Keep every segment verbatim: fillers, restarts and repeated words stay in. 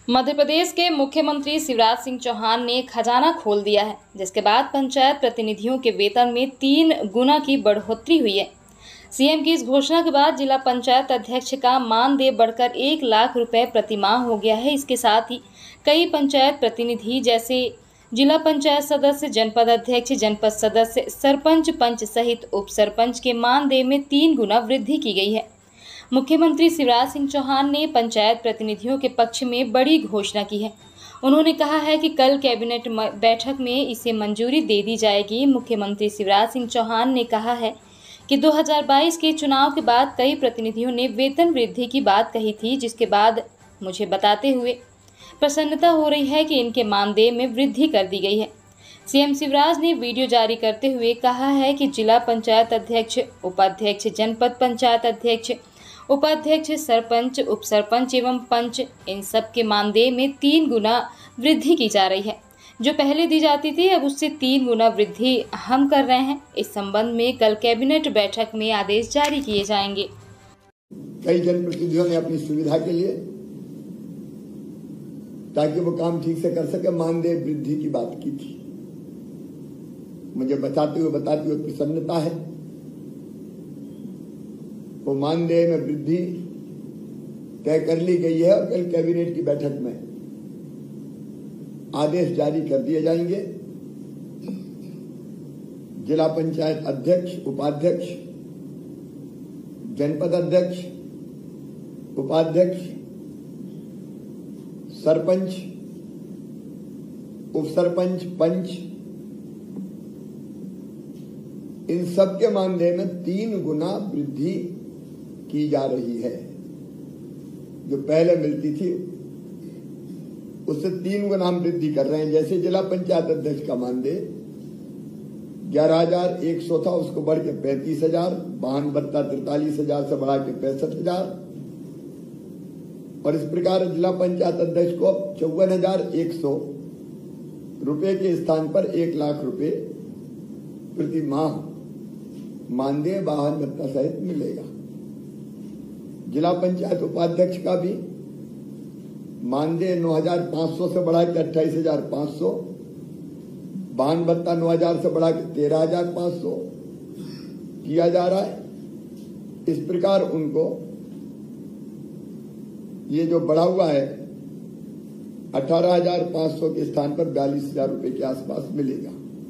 मध्य प्रदेश के मुख्यमंत्री शिवराज सिंह चौहान ने खजाना खोल दिया है, जिसके बाद पंचायत प्रतिनिधियों के वेतन में तीन गुना की बढ़ोतरी हुई है। सीएम की इस घोषणा के बाद जिला पंचायत अध्यक्ष का मानदेय बढ़कर एक लाख रुपए प्रतिमाह हो गया है। इसके साथ ही कई पंचायत प्रतिनिधि जैसे जिला पंचायत सदस्य, जनपद अध्यक्ष, जनपद सदस्य, सरपंच, पंच सहित उप सरपंच के मानदेय में तीन गुना वृद्धि की गई है। मुख्यमंत्री शिवराज सिंह चौहान ने पंचायत प्रतिनिधियों के पक्ष में बड़ी घोषणा की है। उन्होंने कहा है कि कल कैबिनेट बैठक में इसे मंजूरी दे दी जाएगी। मुख्यमंत्री शिवराज सिंह चौहान ने कहा है कि दो हज़ार बाईस के चुनाव के बाद कई प्रतिनिधियों ने वेतन वृद्धि की बात कही थी, जिसके बाद मुझे बताते हुए प्रसन्नता हो रही है कि इनके मानदेय में वृद्धि कर दी गई है। सीएम शिवराज ने वीडियो जारी करते हुए कहा है कि जिला पंचायत अध्यक्ष, उपाध्यक्ष, जनपद पंचायत अध्यक्ष, उपाध्यक्ष, सरपंच, उप सरपंच एवं पंच, इन सब के मानदेय में तीन गुना वृद्धि की जा रही है। जो पहले दी जाती थी, अब उससे तीन गुना वृद्धि हम कर रहे हैं। इस संबंध में कल कैबिनेट बैठक में आदेश जारी किए जाएंगे। कई जनप्रतिनिधियों ने अपनी सुविधा के लिए, ताकि वो काम ठीक से कर सके, मानदेय वृद्धि की बात की थी। मुझे बताते हुए बताते हुए प्रसन्नता है। वो मानदेय में वृद्धि तय कर ली गई है और कल कैबिनेट की बैठक में आदेश जारी कर दिए जाएंगे। जिला पंचायत अध्यक्ष, उपाध्यक्ष, जनपद अध्यक्ष, उपाध्यक्ष, सरपंच, उप सरपंच, पंच, इन सबके मानदेय में तीन गुना वृद्धि की जा रही है। जो पहले मिलती थी उससे तीन गुना हम वृद्धि कर रहे हैं। जैसे जिला पंचायत अध्यक्ष का मानदेय ग्यारह हजार एक सौ था, उसको बढ़ के पैंतीस हजार, वाहन भत्ता तिरतालीस हजार से बढ़ा के पैंसठ हजार, और इस प्रकार जिला पंचायत अध्यक्ष को चौवन हजार एक सौ रुपए के स्थान पर एक लाख रुपए प्रति माह मानदेय वाहन भत्ता सहित मिलेगा। जिला पंचायत उपाध्यक्ष का भी मानदेय नौ हजार पांच सौ से बढ़ा के अट्ठाईस हजार पांच सौ, वाहन भत्ता नौ हजार से बढ़ा के तेरह हजार पांच सौ किया जा रहा है। इस प्रकार उनको ये जो बढ़ा हुआ है अठारह हजार पांच सौ के स्थान पर बयालीस हजार रुपए के आसपास मिलेगा।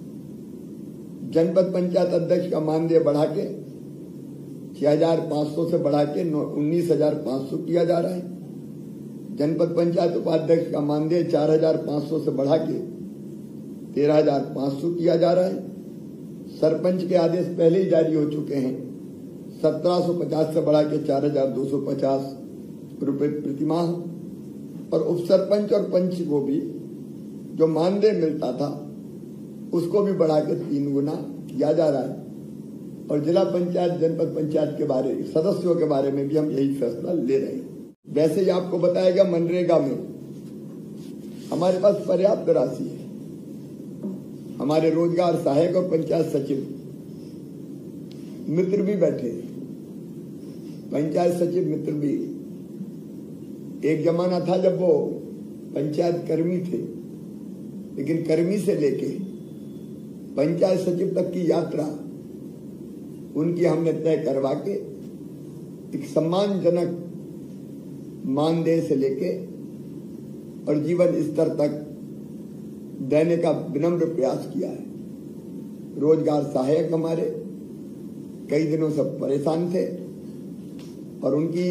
जनपद पंचायत अध्यक्ष का मानदेय बढ़ा के छह हजार पांच सौ से बढ़ा के उन्नीस हजार पांच सौ किया जा रहा है। जनपद पंचायत उपाध्यक्ष का मानदेय चार हजार पांच सौ से बढ़ा के तेरह हजार पांच सौ किया जा रहा है। सरपंच के आदेश पहले ही जारी हो चुके हैं, सत्रह सौ पचास से बढ़ा के चार हजार दो सौ पचास रुपए प्रतिमाह, और उप सरपंच और पंच को भी जो मानदेय मिलता था उसको भी बढ़ा के तीन गुना किया जा रहा है। और जिला पंचायत, जनपद पंचायत के बारे सदस्यों के बारे में भी हम यही फैसला ले रहे हैं। वैसे ही आपको बताया गया, मनरेगा में हमारे पास पर्याप्त राशि है। हमारे रोजगार सहायक और पंचायत सचिव मित्र भी बैठे, पंचायत सचिव मित्र भी। एक जमाना था जब वो पंचायत कर्मी थे, लेकिन कर्मी से लेके पंचायत सचिव तक की यात्रा उनकी हमने तय करवा के एक सम्मानजनक मानदेय से लेके और जीवन स्तर तक देने का विनम्र प्रयास किया है। रोजगार सहायक हमारे कई दिनों से परेशान थे और उनकी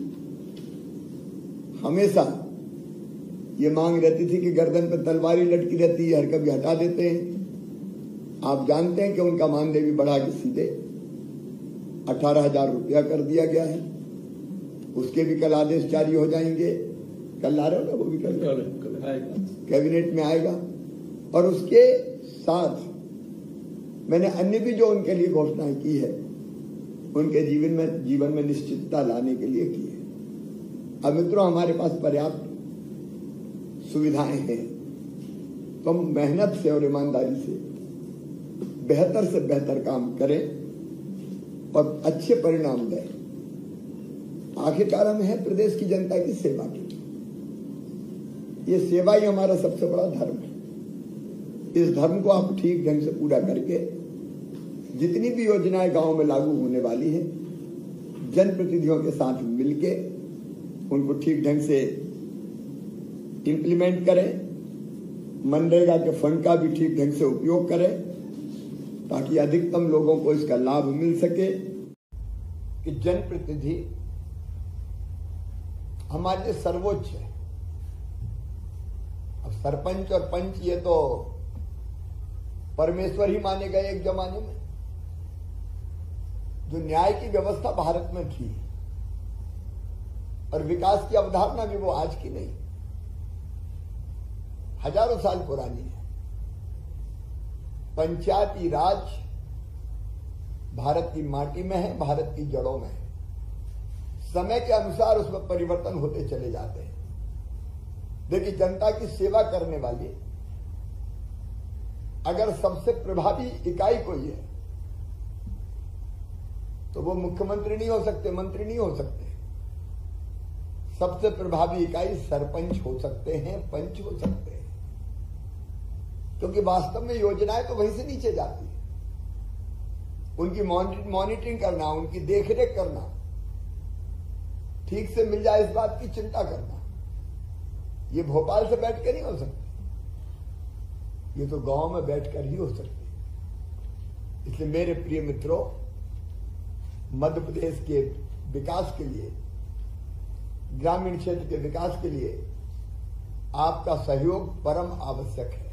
हमेशा ये मांग रहती थी कि गर्दन पर तलवारी लटकी रहती है, हर कभी हटा देते हैं। आप जानते हैं कि उनका मानदेय भी बढ़ा के सीधे अठारह हजार रुपया कर दिया गया है। उसके भी कल आदेश जारी हो जाएंगे। कल आ रहे हो ना, वो भी कल कैबिनेट में आएगा। और उसके साथ मैंने अन्य भी जो उनके लिए घोषणाएं की है, उनके जीवन में जीवन में निश्चितता लाने के लिए की है। अब मित्रों, हमारे पास पर्याप्त सुविधाएं हैं, तो हम मेहनत से और ईमानदारी से बेहतर से बेहतर काम करें और अच्छे परिणाम दें। आखिरकार हम हैं प्रदेश की जनता की सेवा के लिए। ये सेवा ही हमारा सबसे बड़ा धर्म है। इस धर्म को आप ठीक ढंग से पूरा करके जितनी भी योजनाएं गांव में लागू होने वाली है, जनप्रतिनिधियों के साथ मिलके उनको ठीक ढंग से इम्प्लीमेंट करें, मनरेगा के फंड का भी ठीक ढंग से उपयोग करें ताकि अधिकतम लोगों को इसका लाभ मिल सके। कि जनप्रतिनिधि हमारे लिए सर्वोच्च है। अब सरपंच और पंच ये तो परमेश्वर ही माने गए एक जमाने में। जो न्याय की व्यवस्था भारत में थी और विकास की अवधारणा भी वो आज की नहीं, हजारों साल पुरानी है। पंचायती राज भारत की माटी में है, भारत की जड़ों में है। समय के अनुसार उसमें परिवर्तन होते चले जाते हैं। देखिए, जनता की सेवा करने वाली अगर सबसे प्रभावी इकाई कोई है तो वो मुख्यमंत्री नहीं हो सकते, मंत्री नहीं हो सकते। सबसे प्रभावी इकाई सरपंच हो सकते हैं, पंच हो सकते हैं, क्योंकि वास्तव में योजनाएं तो वहीं से नीचे जाती है। उनकी मॉनिटरिंग करना, उनकी देखरेख करना, ठीक से मिल जाए इस बात की चिंता करना, ये भोपाल से बैठ कर नहीं हो सकती, ये तो गांव में बैठकर ही हो सकती। इसलिए मेरे प्रिय मित्रों, मध्य प्रदेश के विकास के लिए, ग्रामीण क्षेत्र के विकास के लिए आपका सहयोग परम आवश्यक है।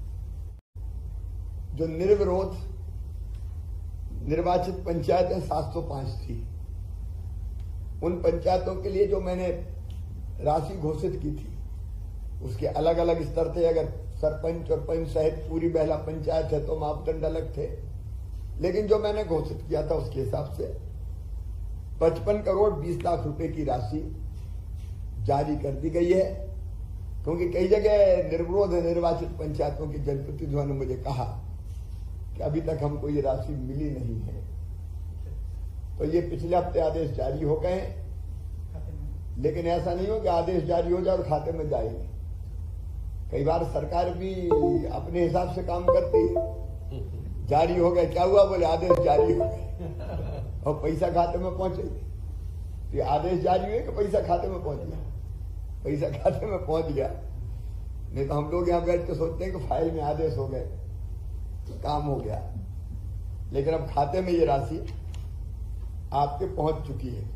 जो निर्विरोध निर्वाचित पंचायतें सात सौ पांच थी, उन पंचायतों के लिए जो मैंने राशि घोषित की थी उसके अलग अलग स्तर थे। अगर सरपंच और पंच सहित पूरी बेहला पंचायत है तो मापदंड अलग थे, लेकिन जो मैंने घोषित किया था उसके हिसाब से पचपन करोड़ बीस लाख रुपए की राशि जारी कर दी गई है। क्योंकि कई जगह निर्विरोध निर्वाचित पंचायतों के जनप्रतिनिधियों ने मुझे कहा कि अभी तक हमको ये राशि मिली नहीं है, तो ये पिछले हफ्ते आदेश जारी हो गए। लेकिन ऐसा नहीं हो कि आदेश जारी हो जाए और खाते में जाए नहीं। कई बार सरकार भी अपने हिसाब से काम करती है। जारी हो गए, क्या हुआ? बोले आदेश जारी हो गए और पैसा खाते में पहुंचे। तो आदेश जारी हुए कि पैसा खाते में पहुंच गया? पैसा खाते में पहुंच गया। नहीं तो हम लोग यहां बैठ के सोचते हैं कि फाइल में आदेश हो गए, काम हो गया। लेकिन अब खाते में ये राशि आपके पहुंच चुकी है।